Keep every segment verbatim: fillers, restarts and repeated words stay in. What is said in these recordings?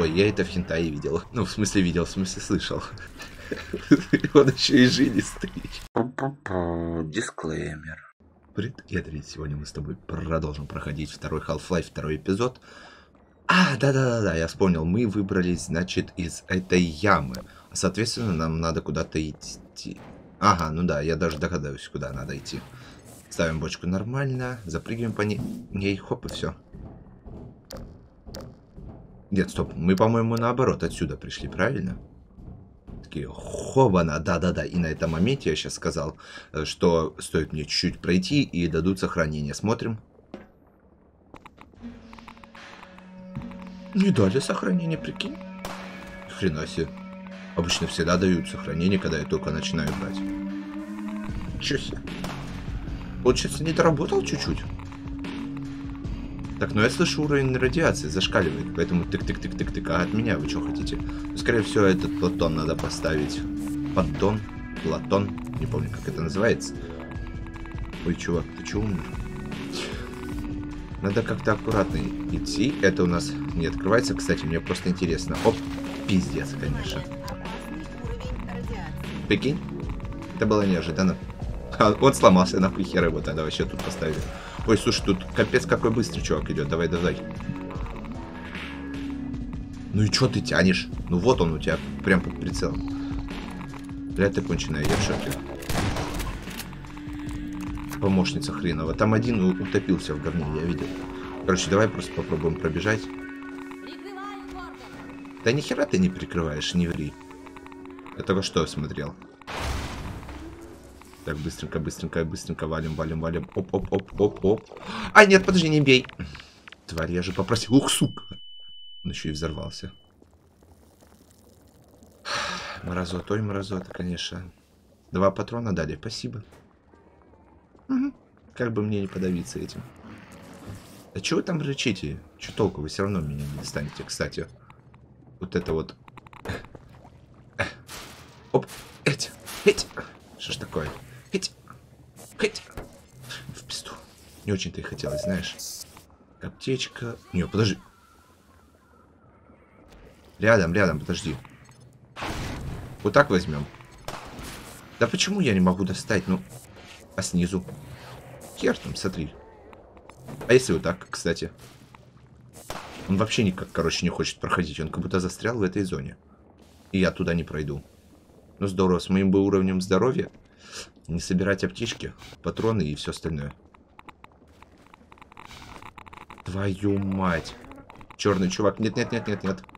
Ой, я это в хентае видел. Ну, в смысле видел, в смысле слышал. Он еще и жилистый. Дисклеймер. Привет, Эдрин. Сегодня мы с тобой продолжим проходить второй Half-Life, второй эпизод. А, да-да-да, я вспомнил. Мы выбрались, значит, из этой ямы. Соответственно, нам надо куда-то идти. Ага, ну да, я даже догадаюсь, куда надо идти. Ставим бочку нормально, запрыгиваем по ней, ней, хоп, и все. Нет, стоп, мы, по-моему, наоборот отсюда пришли, правильно? Такие, хобана, да-да-да. И на этом моменте я сейчас сказал, что стоит мне чуть-чуть пройти и дадут сохранение. Смотрим. Не дали сохранение, прикинь. Хрена себе. Обычно всегда дают сохранение, когда я только начинаю играть. Чё себе. Получается, не доработал чуть-чуть. Так, ну я слышу, уровень радиации зашкаливает, поэтому тык-тык-тык-тык-тык. А от меня вы что хотите? Скорее всего, этот Платон надо поставить. Поддон, Платон, не помню, как это называется. Ой, чувак, ты чё умер? Надо как-то аккуратно идти. Это у нас не открывается, кстати, мне просто интересно. Оп, пиздец, конечно. Прикинь? Это было неожиданно. А, он сломался, нахуй хер его тогда вообще тут поставили. Ой, слушай, тут капец какой быстрый чувак идет. Давай, давай. Ну и чё ты тянешь? Ну вот он у тебя, прям под прицелом. Бля, ты конченая, я в шоке. Помощница хренова. Там один утопился в говне, я видел. Короче, давай просто попробуем пробежать. Да нихера ты не прикрываешь, не ври. Я только что смотрел. Так, быстренько, быстренько, быстренько валим, валим, валим. Оп, оп, оп, оп, оп. А, нет, подожди, не бей. Тварь, я же попросил. Ух, сука. Он еще и взорвался. Мразота, ой, мразота, конечно. Два патрона дали, спасибо. Угу. Как бы мне не подавиться этим. А чего вы там рычите? Че толку? Вы все равно меня не достанете, кстати. Вот это вот. Оп, эть, эть. Что ж такое? Эть, эть. В пизду. Не очень-то и хотелось, знаешь. Аптечка. Не, подожди. Рядом, рядом, подожди. Вот так возьмем. Да почему я не могу достать? Ну, а снизу? Хер там, смотри. А если вот так, кстати? Он вообще никак, короче, не хочет проходить. Он как будто застрял в этой зоне. И я туда не пройду. Ну здорово, с моим бы уровнем здоровья. Не собирать аптечки, патроны и все остальное. Твою мать. Черный чувак. Нет, нет, нет, нет, нет.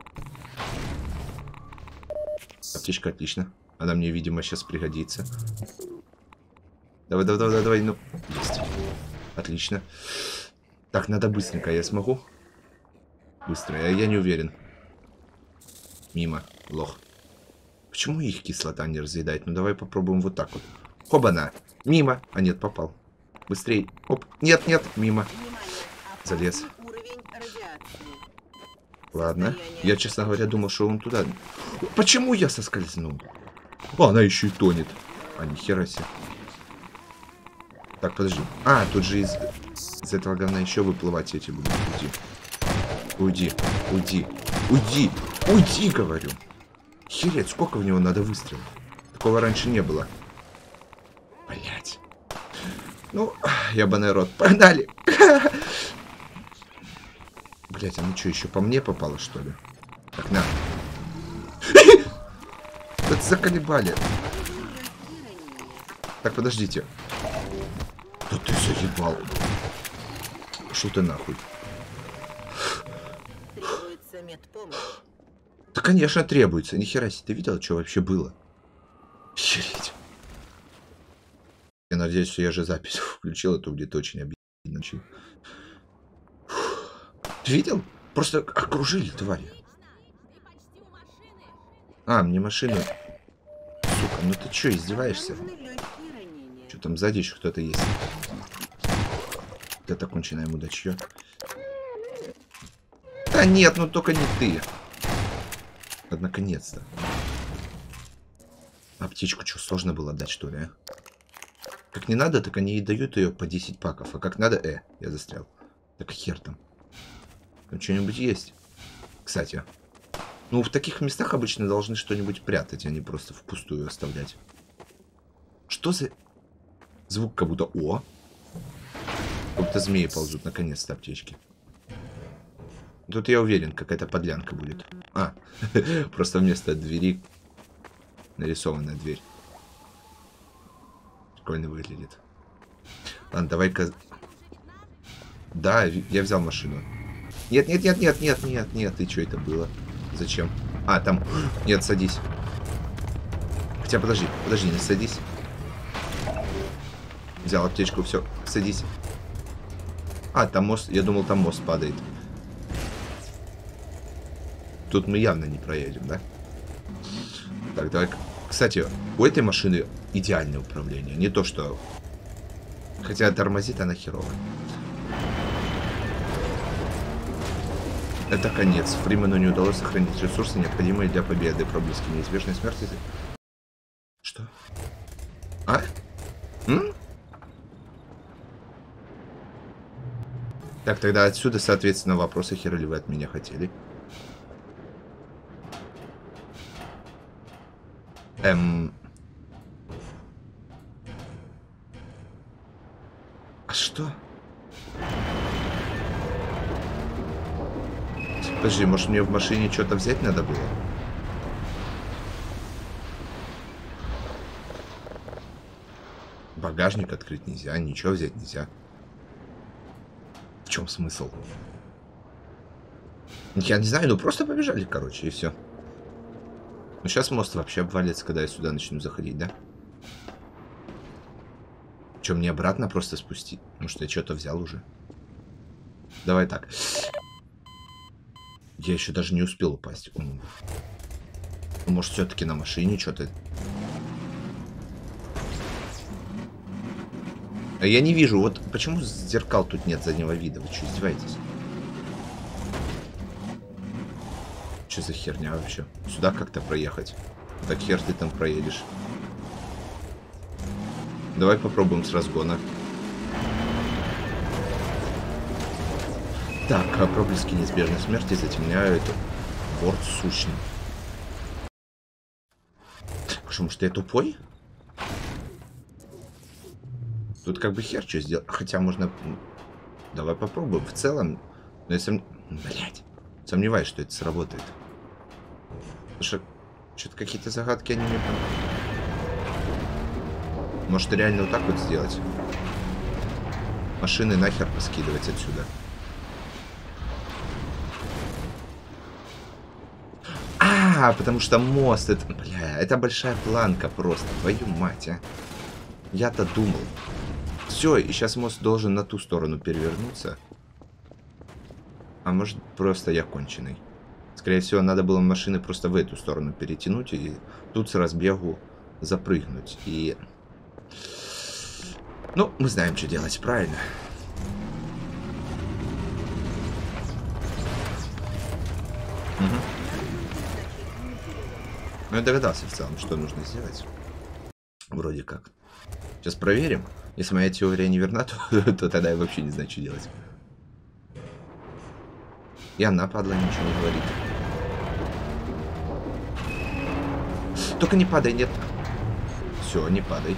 Аптечка отлично. Она мне, видимо, сейчас пригодится. Давай, давай, давай, давай. Ну, есть. Отлично. Так, надо быстренько. Я смогу? Быстро. Я, я не уверен. Мимо. Лох. Почему их кислота не разъедает? Ну, давай попробуем вот так вот. Хобана. Мимо. А, нет, попал. Быстрей. Оп. Нет, нет. Мимо. Залез. Ладно. Я, честно говоря, думал, что он туда... Почему я соскользнул? О, она еще и тонет. А, нихера себе. Так, подожди. А, тут же из, из этого говна еще выплывать эти будут. Уйди. Уйди. Уйди. Уйди. Уйди, говорю. Хереть, сколько в него надо выстрелов? Такого раньше не было. Блять. Ну, ебаный рот. Погнали. Блять, а ну что, еще по мне попало, что ли? Так, на. Это заколебали. Так, подождите. Да ты заебал. Что ты нахуй? Да, конечно, требуется. Нихера себе, ты видел, что вообще было? Охереть. Я надеюсь, что я же запись включил, а то где-то очень обидно. Ты видел? Просто окружили, твари. А, мне машину... Сука, ну ты что, издеваешься? Что там сзади еще кто-то есть? Вот это конченое мудачье. Да нет, ну только не ты. Вот наконец-то. Аптечку что, сложно было дать, что ли, а? Как не надо, так они и дают ее по десять паков. А как надо... Э, я застрял. Так хер там. Там что-нибудь есть? Кстати. Ну, в таких местах обычно должны что-нибудь прятать, а не просто впустую оставлять. Что за... Звук как будто... О! Как будто змеи ползут, наконец-то, аптечки. Тут я уверен, какая-то подлянка будет. А, просто вместо двери нарисованная дверь. Прикольно выглядит. Ладно, давай-ка... Да, я взял машину. Нет, нет, нет, нет, нет, нет, нет. И что это было? Зачем? А, там... Нет, садись. Хотя, подожди, подожди, не садись. Взял аптечку, все, садись. А, там мост, я думал, там мост падает. Тут мы явно не проедем, да? Так, давай. Кстати, у этой машины идеальное управление. Не то, что... Хотя тормозит она херово. Это конец. Фримену не удалось сохранить ресурсы, необходимые для победы. Проблески неизбежной смерти. Что? А? М? Так, тогда отсюда, соответственно, вопросы, хера ли вы от меня хотели? Эм... А что? Подожди, может мне в машине что-то взять надо было? Багажник открыть нельзя, ничего взять нельзя. В чем смысл? Я не знаю, ну просто побежали, короче, и все. Ну сейчас мост вообще обвалится, когда я сюда начну заходить, да? Че, мне обратно просто спустить? Потому что я что-то взял уже. Давай так. Я еще даже не успел упасть. Ну, может, все-таки на машине что-то... А я не вижу, вот почему зеркал тут нет заднего вида? Вы что, издеваетесь? Что за херня вообще? Сюда как-то проехать? Так хер ты там проедешь. Давай попробуем с разгона. Так, а проблески неизбежной смерти затемняют борт сущный. Что, может, я тупой? Тут как бы хер что сделать. Хотя можно... Давай попробуем. В целом... Но я сом... Блять. Сомневаюсь, что это сработает. Потому что... Что-то какие-то загадки они мне... Может, реально вот так вот сделать? Машины нахер поскидывать отсюда. А, потому что мост... Это... Бля, это большая планка просто. Твою мать, а. Я-то думал. Все, и сейчас мост должен на ту сторону перевернуться. А может, просто я конченый. Скорее всего, надо было машины просто в эту сторону перетянуть и тут с разбегу запрыгнуть. И... Ну, мы знаем, что делать, правильно? Угу. Ну, я догадался в целом, что нужно сделать. Вроде как. Сейчас проверим. Если моя теория не верна, то, то тогда я вообще не знаю, что делать. И она, падла, ничего не говорит. Только не падай, нет. Все, не падай.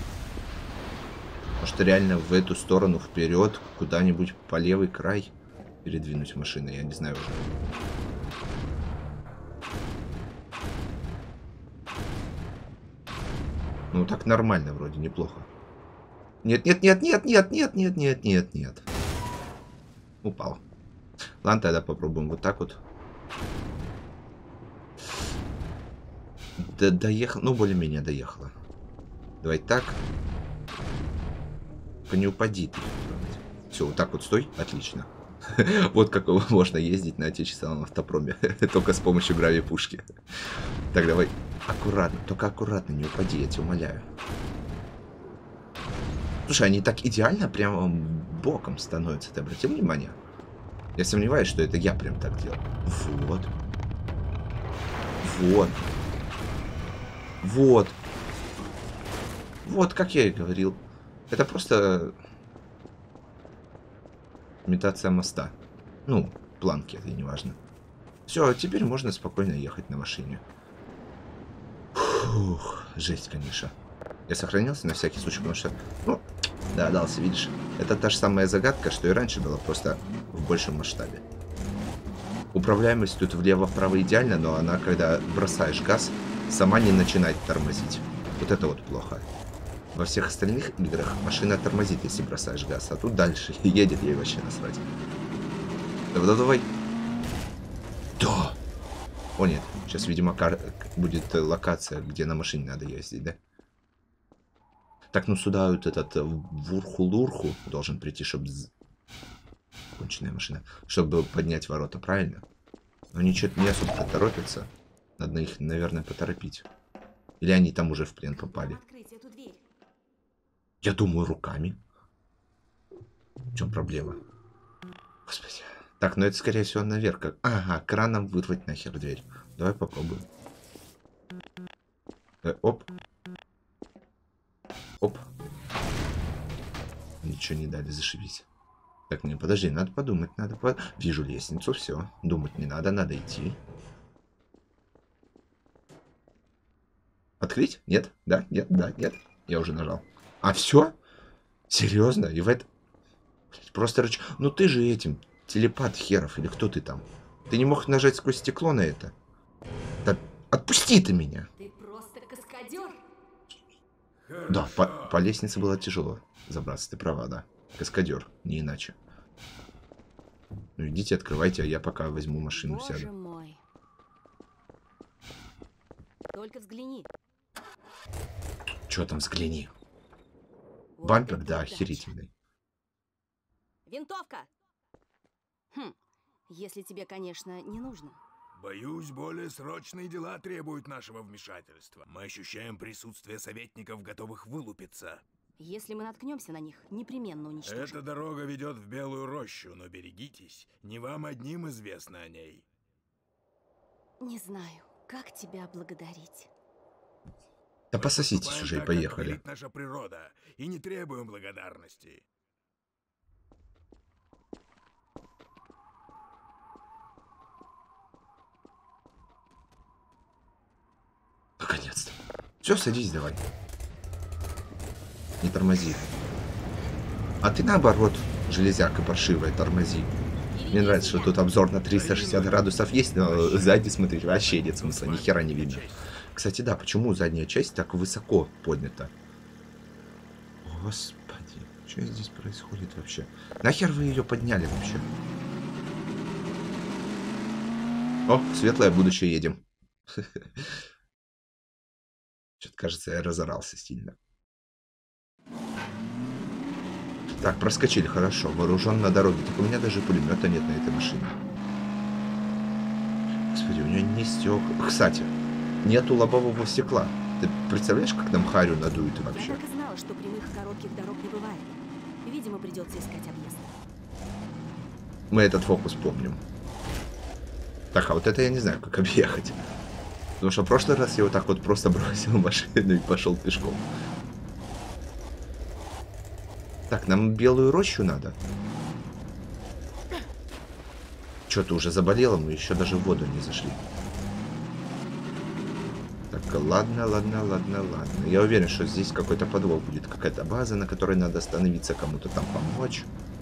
Может, реально в эту сторону вперед, куда-нибудь по левый край передвинуть машины, я не знаю уже. Ну, так нормально вроде, неплохо. Нет, нет, нет, нет, нет, нет, нет, нет, нет, нет. Упал. Ладно, тогда попробуем вот так вот. До доехал, ну, более-менее доехала. Давай так. Только не упади ты. Все, вот так вот стой. Отлично. Вот как можно ездить на отечественном автопроме. Только с помощью гравипушки. Так, давай. Аккуратно. Только аккуратно, не упади, я тебя умоляю. Слушай, они так идеально прямо боком становятся. Ты обратил внимание? Я сомневаюсь, что это я прям так делал. Вот. Вот. Вот. Вот, как я и говорил. Это просто имитация моста. Ну, планки, это не важно. Все, теперь можно спокойно ехать на машине. Фух, жесть, конечно. Я сохранился на всякий случай, потому что, ну, да, дался, видишь. Это та же самая загадка, что и раньше была, просто в большем масштабе. Управляемость тут влево-вправо идеально, но она, когда бросаешь газ, сама не начинает тормозить. Вот это вот плохо. Во всех остальных играх машина тормозит, если бросаешь газ, а тут дальше едет, ей вообще насрать. Давай, давай. Да! О нет, сейчас, видимо, кар... будет локация, где на машине надо ездить, да? Так, ну сюда вот этот вурху-лурху должен прийти, чтобы... Конченая машина. Чтобы поднять ворота, правильно? Но они что-то не особо торопятся. Надо их, наверное, поторопить. Или они там уже в плен попали. Я думаю, руками. В чем проблема? Господи. Так, ну это, скорее всего, наверх. Как... Ага, краном вырвать нахер дверь. Давай попробуем. Э, оп. Оп. Ничего не дали, зашибись. Так, не, подожди, надо подумать, надо по... Вижу лестницу, все. Думать не надо, надо идти. Открыть? Нет? Да? Нет? Да? Нет? Я уже нажал. А, все? Серьезно? И в это... Просто рыч... Ну ты же этим, телепат херов, или кто ты там? Ты не мог нажать сквозь стекло на это? Да отпусти ты меня! Ты просто каскадер. Да, по, по лестнице было тяжело забраться, ты права, да. Каскадер, не иначе. Ну идите, открывайте, а я пока возьму машину, Боже сяду. мой. Только взгляни. Че там, взгляни. Вот Бампер, это да, удача. охерительный. Винтовка. Хм, если тебе, конечно, не нужно. Боюсь, более срочные дела требуют нашего вмешательства. Мы ощущаем присутствие советников, готовых вылупиться. Если мы наткнемся на них, непременно уничтожим. Эта дорога ведет в Белую рощу, но берегитесь, не вам одним известно о ней. Не знаю, как тебя благодарить. Да Мы пососитесь поступаем уже и так, как поехали. велит наша природа, и не требуем благодарности. Наконец-то. Все, садись давай. Не тормози. А ты наоборот, железяка паршивая, тормози. Мне нравится, что тут обзор на триста шестьдесят градусов есть, но сзади смотреть вообще нет смысла, ни хера не видно. Кстати, да, почему задняя часть так высоко поднята? Господи, что здесь происходит вообще? Нахер вы ее подняли вообще? О, светлое будущее едем. Что-то, кажется, я разорался сильно. Так, проскочили, хорошо. Вооружен на дороге. Так у меня даже пулемета нет на этой машине. Господи, у нее не стек. Кстати, нету лобового стекла. Ты представляешь, как нам харю надует вообще? Я так и знала, что прямых коротких дорог не бывает. Видимо, придется искать объезд. Мы этот фокус помним. Так, а вот это я не знаю, как объехать. Потому что в прошлый раз я вот так вот просто бросил машину и пошел пешком. Так, нам Белую рощу надо. Что-то уже заболело, мы еще даже в воду не зашли. Так, ладно, ладно, ладно, ладно. Я уверен, что здесь какой-то подвох будет. Какая-то база, на которой надо остановиться, кому-то там помочь.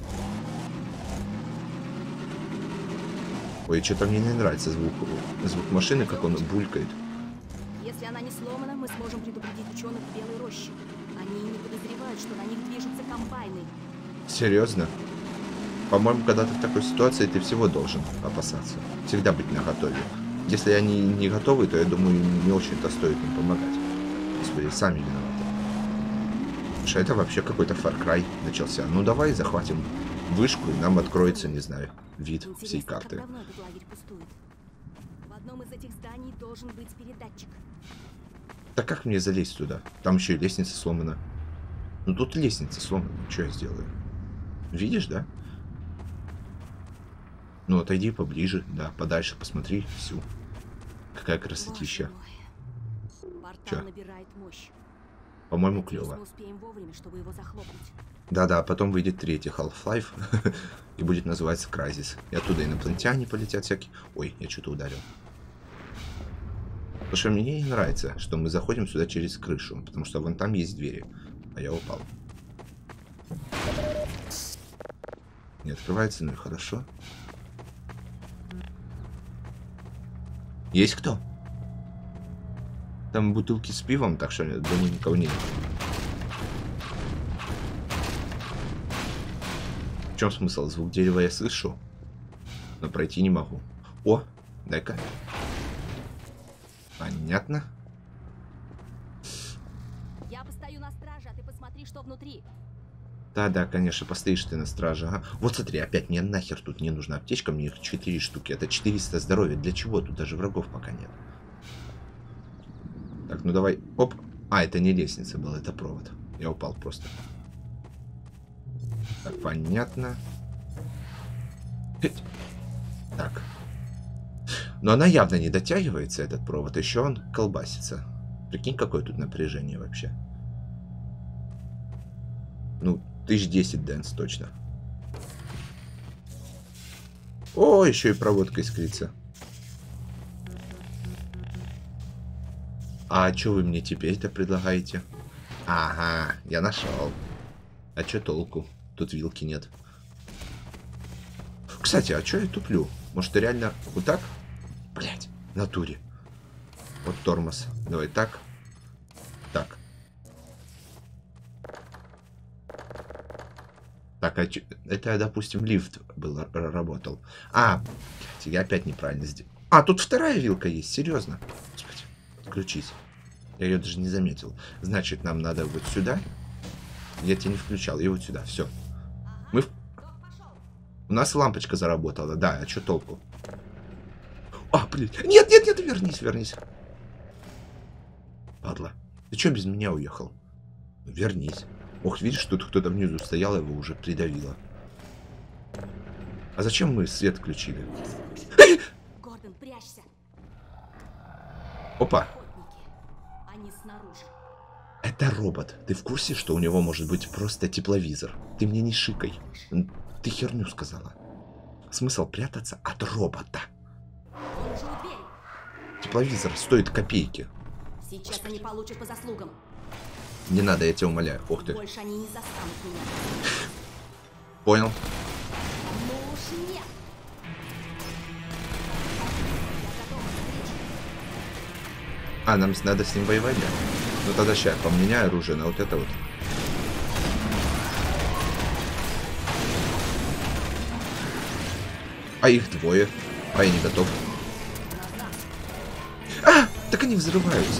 Ой, что-то мне не нравится звук, звук машины, как он булькает. Если она не сломана, мы сможем предупредить ученых в Белой роще. Они не подозревают, что на них движутся комбайны. Серьезно? По-моему, когда ты в такой ситуации, ты всего должен опасаться. Всегда быть наготове. Если они не готовы, то, я думаю, не очень-то стоит им помогать. Господи, сами виноваты. Потому что это вообще какой-то Far Cry начался. Ну давай захватим вышку, и нам откроется, не знаю, вид Интересно, всей как карты. давно этот лагерь пустует? В одном из этих зданий должен быть передатчик. Так как мне залезть туда? Там еще и лестница сломана. Ну тут лестница сломана. Что я сделаю? Видишь, да? Ну отойди поближе, да, подальше, посмотри всю. Какая красотища. Боже мой. Портал Чё? набирает мощь. По-моему, Надеюсь, клево. мы успеем вовремя, чтобы его захлопнуть. Да-да, потом выйдет третий Half-Life и будет называться Crysis. И оттуда инопланетяне полетят всякие. Ой, я что-то ударил. Потому что мне не нравится, что мы заходим сюда через крышу, потому что вон там есть двери, а я упал. Не открывается, ну и хорошо. Есть кто? Там бутылки с пивом, так что, думаю, никого нет. В чем смысл? Звук дерева я слышу, но пройти не могу. О, дай-ка. Понятно. Я постою на страже, а ты посмотри, что внутри. Да-да, конечно, постоишь ты на страже. Ага. Вот смотри, опять мне нахер тут не нужна аптечка, мне их четыре штуки. Это четыреста здоровья. Для чего? Тут даже врагов пока нет. Так, ну давай. Оп. А, это не лестница была, это провод. Я упал просто. Так, понятно. Так. Но она явно не дотягивается, этот провод. Еще он колбасится. Прикинь, какое тут напряжение вообще. Ну, тысяч десять дэнс точно. О, еще и проводка искрится. А что вы мне теперь-то предлагаете? Ага, я нашел. А что толку? Тут вилки нет. Кстати, а что я туплю? Может, реально вот так? Блять, в натуре. Вот тормоз. Давай так. Так. Так, а чё... это, допустим, лифт был, работал. А, блядь, я опять неправильно сделал. А, тут вторая вилка есть, серьезно. Господи, отключись. Я ее даже не заметил. Значит, нам надо вот сюда. Я тебя не включал, и вот сюда, все. Мы... В... У нас лампочка заработала, да, а что толку? А, блин, нет, нет, нет, вернись, вернись. Падла, ты что без меня уехал? Вернись. Ох, видишь, тут кто-то внизу стоял, его уже придавило. А зачем мы свет включили? Гордон, прячься. Опа. Охотники. Они снаружи. Это робот. Ты в курсе, что у него может быть просто тепловизор? Ты мне не шикай. Ты херню сказала. Смысл прятаться от робота. Он уже у двери. Тепловизор стоит копейки. Сейчас Господи. они получат по заслугам. Не надо, я тебя умоляю. Ух ты. Больше они не застанут меня. Понял. Ну уж нет. Я готова к встрече. А, нам надо с ним воевать, да? Ну тогда сейчас поменяю оружие на вот это вот. А их двое. А я не готов. А! Так они взрываются.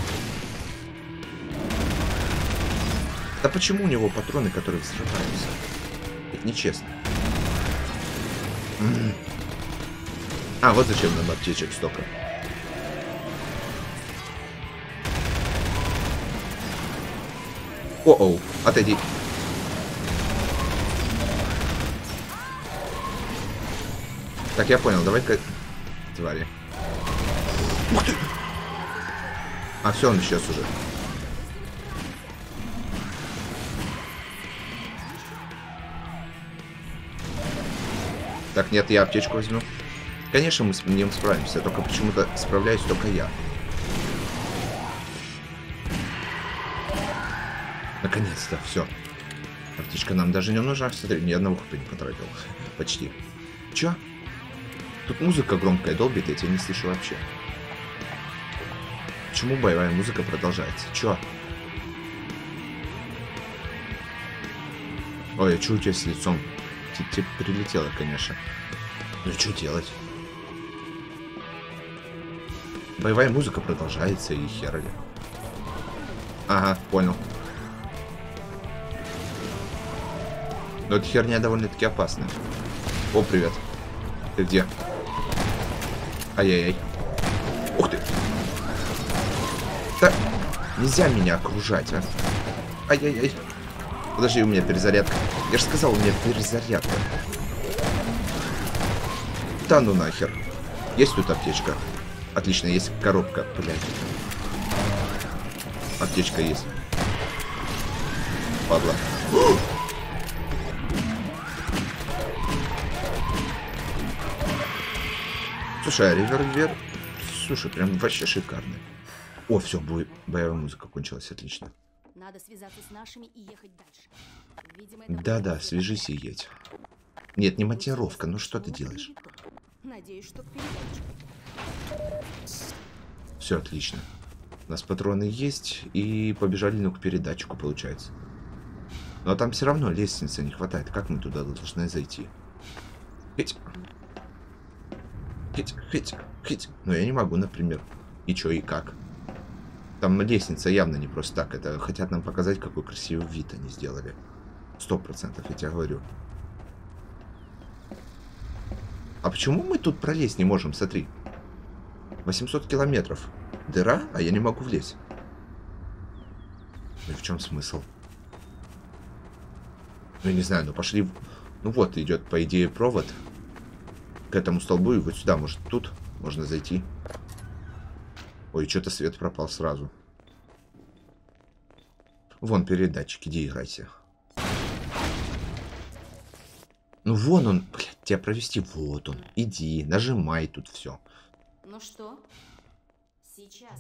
Да почему у него патроны, которые взрываются? Это нечестно. М-м. А, вот зачем нам аптечек столько. О-оу, отойди. Так, я понял, давай-ка... Твари. Ух ты! А, все, он исчез уже. Так, нет, я аптечку возьму. Конечно, мы с ним справимся, только почему-то справляюсь только я. Наконец-то, все. Аптечка нам даже не нужна. Смотри, ни одного хп не потратил. Почти. Чё? Тут музыка громкая долбит, я тебя не слышу вообще. Почему боевая музыка продолжается? Чё? Ой, а чё у тебя с лицом? Тебе прилетело, конечно. Ну что делать? Боевая музыка продолжается и херали. Ага, понял. Но эта херня довольно-таки опасная. О, привет. Ты где? Ай-яй-яй. Ух ты. Да, нельзя меня окружать, а. Ай-яй-яй. Подожди, у меня перезарядка. Я же сказал, у меня перезарядка. Да ну нахер. Есть тут аптечка? Отлично, есть коробка, блядь. Аптечка есть. падла. Слушай, а револьвер... Слушай, прям вообще шикарный. О, все, бой... боевая музыка кончилась, отлично. Надо связаться с нашими и ехать дальше. Видимо, это Да-да, будет свяжись и едь. Нет, не монтировка, ну что ты делаешь? Надеюсь, что к передатчику. Все отлично. У нас патроны есть, и побежали, ну, к передатчику, получается. Но там все равно лестницы не хватает. Как мы туда должны зайти? Хить. Хить, хить, хить. Но я не могу, например. И чё, и как? Там лестница явно не просто так. Это хотят нам показать, какой красивый вид они сделали. Сто процентов, я тебе говорю. А почему мы тут пролезть не можем? Смотри. восемьсот километров. Дыра, а я не могу влезть. Ну и в чем смысл? Ну, я не знаю, ну пошли... Ну вот, идет, по идее, провод к этому столбу, и вот сюда, может, тут можно зайти. Ой, что-то свет пропал сразу. Вон передатчик, иди играйся. Ну вон он, блядь, тебя провести, вот он. Иди, нажимай тут все. Ну что? Сейчас.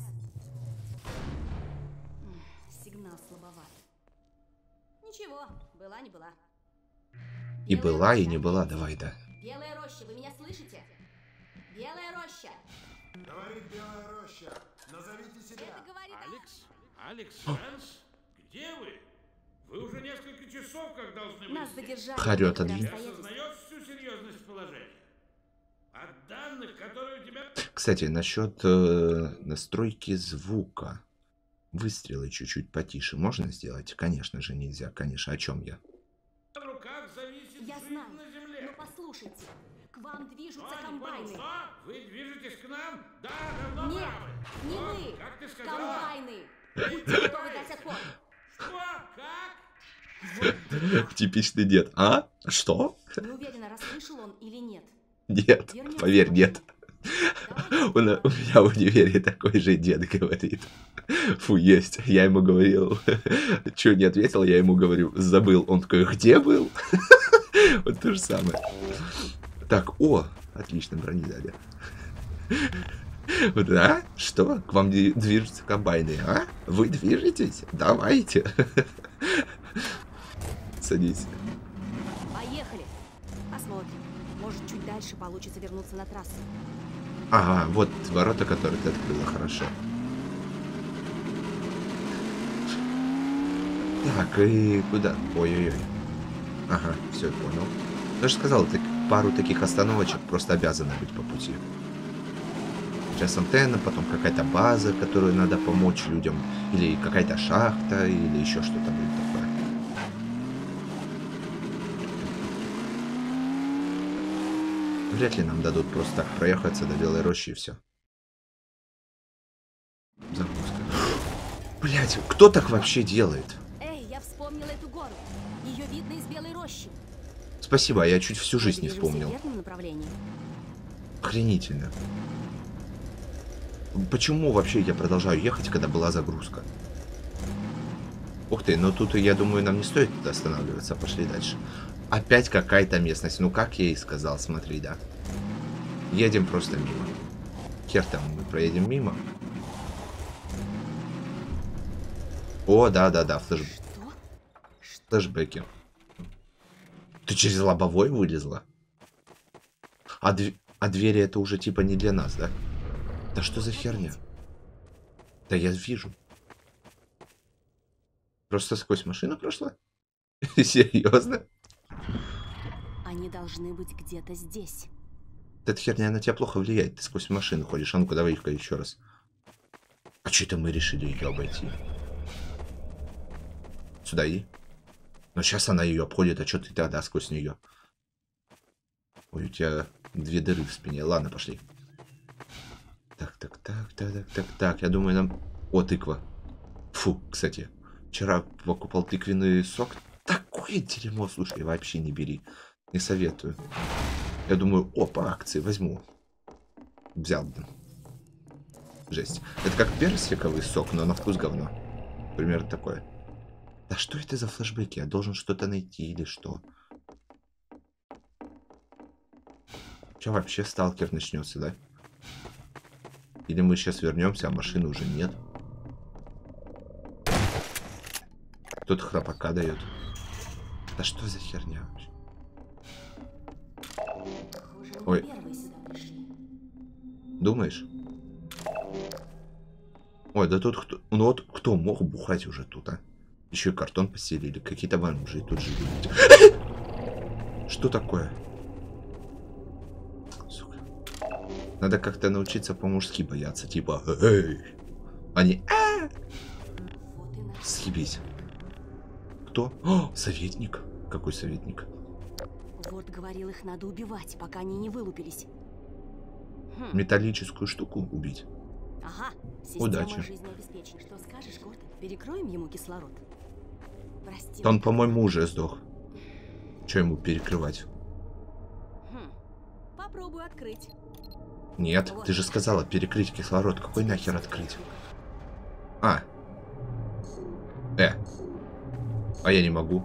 Сигнал слабоват. Ничего, была не была. И Белая была, и роща, не была, ответьте. давай, да. Белая роща, вы меня слышите? Белая роща. Говорит Белая Роща. Назовите себя. Это говорит... Алекс? Алекс Сэнс? Где вы? Вы уже несколько часов как должны Нас быть здесь. задержали. Харёт по один. Ты некоторым обстоятельствам. осознаешь всю серьезность положения? От данных, которые у тебя... Кстати, насчет э, настройки звука. Выстрелы чуть-чуть потише можно сделать? Конечно же нельзя. Конечно, о чем я? в руках зависит Я жизнь знаю. на Но земле. послушайте, к вам движутся Что, не комбайны. понял, что? Вы движетесь к нам? Да, давно Нет, правы. не Что? мы. Как ты сказала? Комбайны. Будьте готовы дать отпор. Что? Как? Типичный дед. А? Что? Не уверена, расслышал он или нет. Нет, Вернёмся поверь, к нет. Давайте. У, на- у меня в универе такой же дед говорит. Фу, есть. Я ему говорил. Че не ответил, я ему говорю, забыл. Он такой, где был? Вот то же самое. Так, о, отлично, брони дали. Вот, а? Что? К вам ди- движутся комбайны, а? Вы движетесь? Давайте. Садись. Поехали. Посмотрим. Может, чуть дальше получится вернуться на трассу. Ага, вот ворота, которые ты открыла, хорошо. Так, и куда? Ой-ой-ой. Ага, все, понял. Я же сказал, так, пару таких остановочек просто обязаны быть по пути. Сейчас антенна, потом какая-то база, которую надо помочь людям. Или какая-то шахта, или еще что-то будет такое. Вряд ли нам дадут просто так проехаться до Белой Рощи и все. Загрузка. Блять, кто так вообще делает? Эй, я вспомнила эту гору. Ее видно из Белой Рощи. Спасибо, я чуть всю жизнь не Движемся вспомнил. в верном направлении. Охренительно. Почему вообще я продолжаю ехать, когда была загрузка? Ух ты, ну тут, я думаю, нам не стоит останавливаться. Пошли дальше. Опять какая-то местность. Ну, как я и сказал, смотри, да. Едем просто мимо. Хер там, мы проедем мимо. О, да-да-да, флэш... Что? Что? флэшбэки. Ты через лобовой вылезла? А, дв... а двери это уже типа не для нас, да? Да что за херня? Да я вижу. Просто сквозь машину прошла? Серьезно? Они должны быть где-то здесь. Эта херня на тебя плохо влияет. Ты сквозь машину ходишь. А ну-ка, давай-ка еще раз. А что это мы решили ее обойти? Сюда иди. Но сейчас она ее обходит, а что ты тогда сквозь нее? Ой, у тебя две дыры в спине. Ладно, пошли. Так, так, так, так, так, так, так. Я думаю, нам... О, тыква. Фу, кстати. Вчера покупал тыквенный сок. Такое дерьмо, слушай, вообще не бери. Не советую. Я думаю, о, по акции возьму. Взял. Жесть. Это как персиковый сок, но на вкус говно. Примерно такое. Да что это за флешбеки? Я должен что-то найти или что? Че вообще сталкер начнется, да? Или мы сейчас вернемся, а машины уже нет? Кто-то храпака дает. Да что за херня вообще? Ой. Думаешь? Ой, да тут кто... Ну вот кто мог бухать уже тут, а? Еще и картон постелили. Какие-то бомжи тут жили. Что такое? Сука. Надо как-то научиться по-мужски бояться. Типа, эй! Они, а! Съебись. Кто? О, советник. Какой советник? Вот говорил, их надо убивать, пока они не вылупились. Хм. Металлическую штуку убить. Ага. Система Удачи. жизнеобеспечения. Что скажешь, Гордон? Перекроем ему кислород? Прости. Да он, по-моему, уже сдох. Че ему перекрывать? Хм. Попробую открыть. Нет, Вот. ты же сказала перекрыть кислород. Какой нахер открыть? А. Э. А я не могу.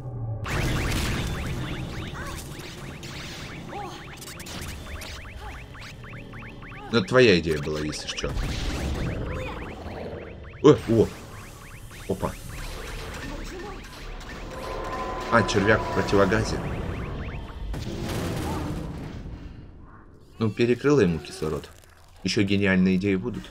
Ну, это твоя идея была, если что. О, о. Опа. А, червяк в противогазе. Ну, перекрыла ему кислород. Еще гениальные идеи будут.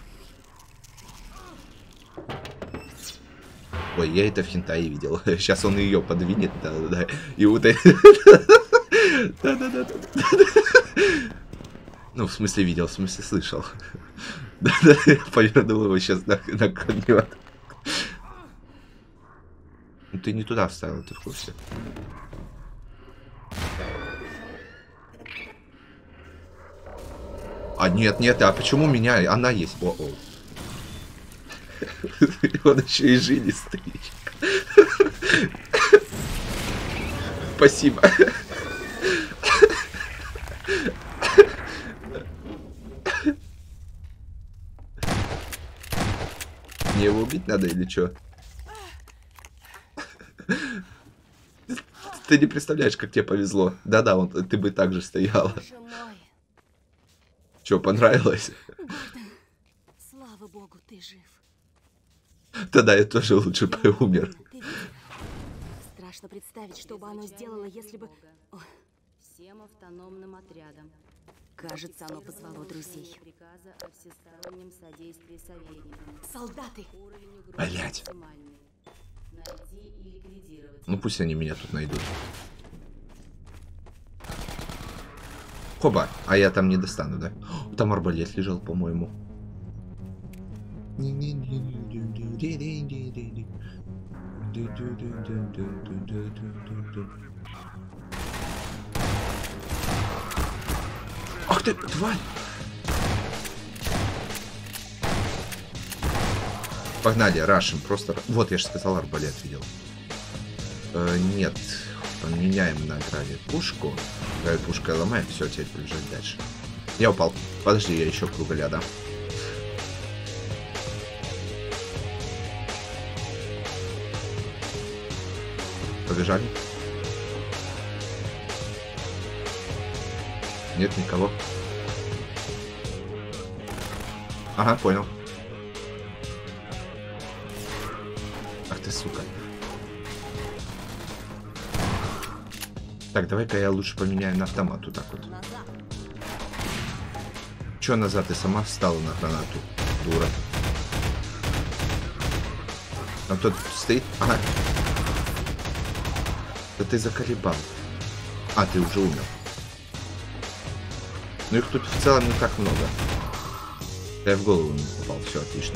Ой, я это в хентае видел. Сейчас он ее подвинет, да-да-да. И вот это... Да-да-да. Ну, в смысле видел, в смысле слышал. Да-да, я повернул его сейчас на корнет. Ну, ты не туда вставил, ты в курсе. А нет, нет, а почему меня? Она есть. О-о. Он еще и жилистый. Спасибо. Мне его убить надо или что? Ты не представляешь, как тебе повезло. Да-да, он, ты бы так же стояла. Че, понравилось? Гордон, слава богу, ты жив. Тогда я тоже лучше бы умер. Ты видел? Страшно представить, что бы оно сделало, если бы... О, всем автономным отрядам. Кажется, оно позвало друзей. Солдаты! Блять. Ну пусть они меня тут найдут. Хоба, а я там не достану, да? О, там арбалет лежал, по-моему. Ах ты, тварь! Погнали, рашим, просто... Вот, я же сказал, арбалет видел. Э, нет, поменяем на граве пушку. Граве пушка ломает, все, теперь побежать дальше. Я упал. Подожди, я еще кругаля дам. Побежали. Нет никого. Ага, понял. Ах ты, сука. Так, давай-ка я лучше поменяю на автомат вот так вот. Чё назад? Ты сама встала на гранату, дура. Там тот стоит. Ага. Да ты заколебал. А, ты уже умер. Ну их тут в целом не так много. Я в голову не попал, все отлично.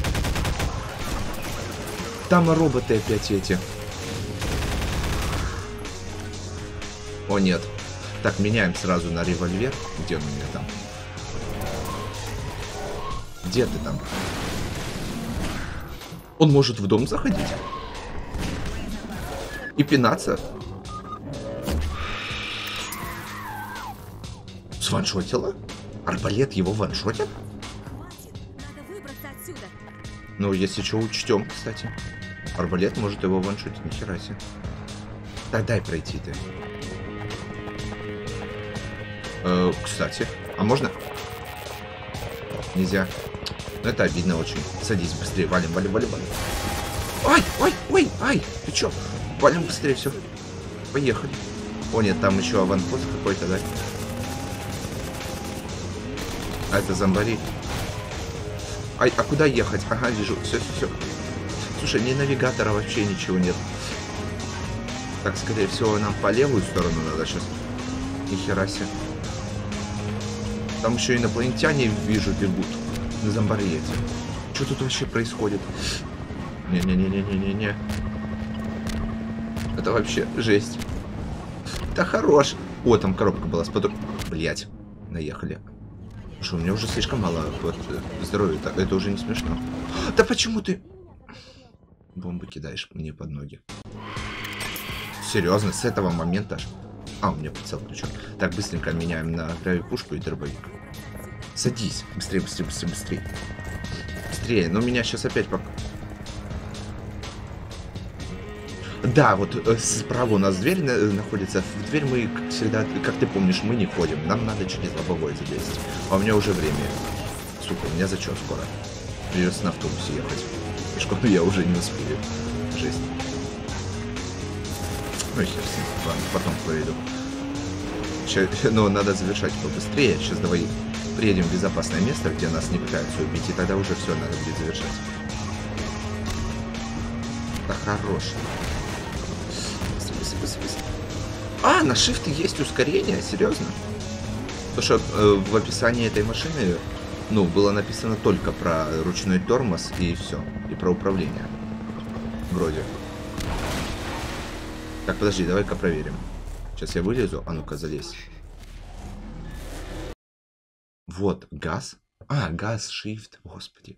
Там роботы опять эти. О нет. Так, меняем сразу на револьвер. Где он у меня там? Где ты там? Он может в дом заходить? И пинаться? Сваншотила? Арбалет его ваншотит? Надо выбраться отсюда. Ну, если что, учтем, кстати. Арбалет может его ваншотить, нихера себе. Так, дай пройти ты. Э, кстати, а можно? Нельзя. Ну это обидно очень. Садись быстрее, валим, валим, валим, валим. Ай, ой, ой, ай, ты чё? Валим быстрее, все. Поехали. О, нет, там еще аванпост какой-то, да? А это зомбари. Ай, а куда ехать? Ага, вижу. Все, все, все. Слушай, ни навигатора вообще ничего нет. Так, скорее всего, нам по левую сторону надо сейчас. Нихера себе. Там еще инопланетяне, вижу, бегут. На зомбари эти. Что тут вообще происходит? Не-не-не-не-не-не-не. Это вообще жесть. Да хорош. О, там коробка была с потом. Блять, наехали. Что, у меня уже слишком мало вот, здоровья. Это, это уже не смешно. Да почему ты бомбы кидаешь мне под ноги? Серьезно, с этого момента аж. А, у меня прицел включен. Так, быстренько меняем на гравипушку и дробовик. Садись. Быстрее, быстрее, быстрее, быстрее. Быстрее. Но меня сейчас опять пок... Да, вот э, справа у нас дверь на, находится. В дверь мы, как всегда, как ты помнишь, мы не ходим. Нам надо через лобовой залезть. А у меня уже время. Сука, у меня зачет скоро. Придется на автобусе ехать. Пешком я уже не успею. Жесть. Ну и хер с ним. Ладно, потом поведу. Сейчас, ну, надо завершать побыстрее. Сейчас давай приедем в безопасное место, где нас не пытаются убить. И тогда уже все надо будет завершать. Да хорош. А, на shift есть ускорение? Серьезно? Потому что э, в описании этой машины, ну, было написано только про ручной тормоз и все. И про управление. Вроде. Так, подожди, давай-ка проверим. Сейчас я вылезу. А ну-ка, залезь. Вот, газ. А, газ, shift. Господи.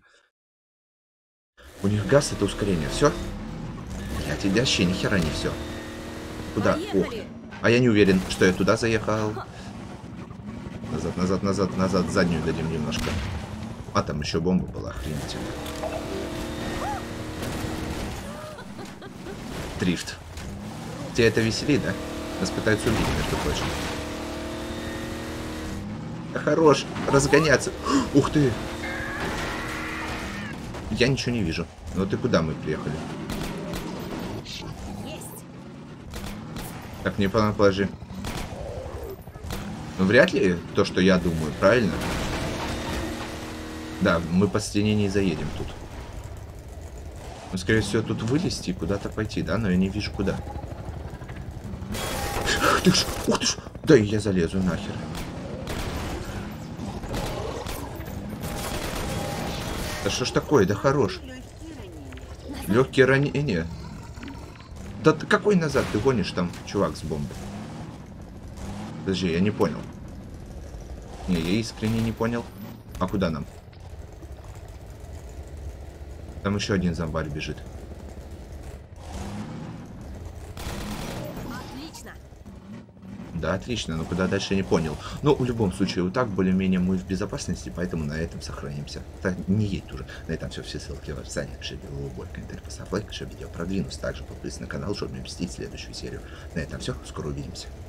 У них газ — это ускорение. Все? Я тебе вообще ни хера не все. Куда? Ох. А я не уверен, что я туда заехал. Назад, назад, назад, назад. Заднюю дадим немножко. А там еще бомба была, охренительно. Дрифт. Тебя это веселит, да? Нас пытаются убить, между прочим. Да хорош. Разгоняться. Ух ты. Я ничего не вижу. Ну ты куда мы приехали? Так, не положи. Ну, вряд ли то, что я думаю, правильно? Да, мы по стене не заедем тут. Ну, скорее всего, тут вылезти и куда-то пойти, да? Но я не вижу куда. Ух ты ж, ух ты ж. Да я залезу нахер. Да что ж такое? Да хорош. Легкие ранения. Да какой назад ты гонишь там, чувак с бомбой? Подожди, я не понял. Не, я искренне не понял. А куда нам? Там еще один зомбарь бежит. Отлично. Да, отлично, но куда дальше не понял. Но в любом случае, вот так более-менее мы в безопасности, поэтому на этом сохранимся. Так, не едь уже. На этом все, все ссылки в описании. Пиши любой комментарий, поставь лайк, чтобы видео продвинулось. Также подписывайся на канал, чтобы не пропустить следующую серию. На этом все, скоро увидимся.